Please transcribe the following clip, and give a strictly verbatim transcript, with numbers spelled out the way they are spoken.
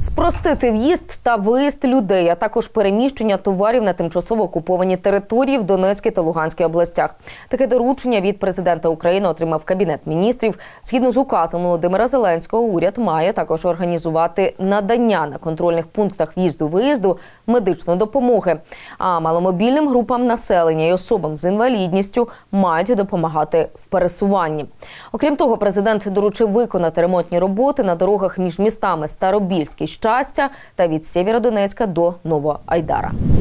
Спростити в'їзд та виїзд людей, а також переміщення товарів на тимчасово окуповані території в Донецькій та Луганській областях. Таке доручення від президента України отримав Кабінет міністрів. Згідно з указом Володимира Зеленського, уряд має також організувати надання на контрольних пунктах в'їзду-виїзду медичної допомоги. А маломобільним групам населення і особам з інвалідністю мають допомагати в пересуванні. Окрім того, президент доручив виконати ремонтні роботи на дорогах між містами Старобільський, Щастя та від Сєвєродонецька до Новоайдара.